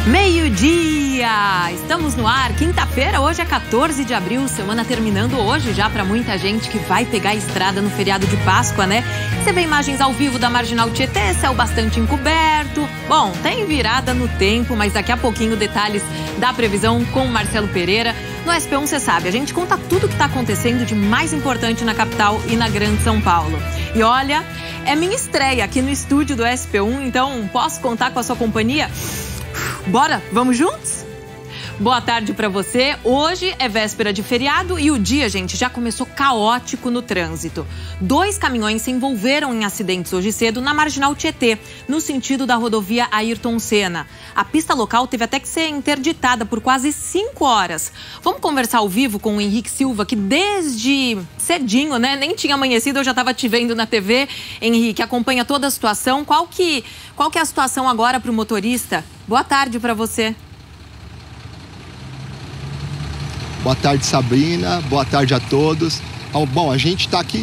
Meio-dia! Estamos no ar, quinta-feira, hoje é 14 de abril, semana terminando hoje já para muita gente que vai pegar a estrada no feriado de Páscoa, né? Você vê imagens ao vivo da Marginal Tietê, céu bastante encoberto. Bom, tem virada no tempo, mas daqui a pouquinho detalhes da previsão com o Marcelo Pereira. No SP1, você sabe, a gente conta tudo o que está acontecendo de mais importante na capital e na Grande São Paulo. E olha, é minha estreia aqui no estúdio do SP1, então posso contar com a sua companhia? Bora, vamos juntos? Boa tarde para você. Hoje é véspera de feriado e o dia, gente, já começou caótico no trânsito. 2 caminhões se envolveram em acidentes hoje cedo na Marginal Tietê, no sentido da rodovia Ayrton Senna. A pista local teve até que ser interditada por quase 5 horas. Vamos conversar ao vivo com o Henrique Silva, que desde cedinho, né, nem tinha amanhecido, eu já estava te vendo na TV. Henrique, acompanha toda a situação. Qual que é a situação agora para o motorista? Boa tarde para você. Boa tarde, Sabrina. Boa tarde a todos. Bom, a gente está aqui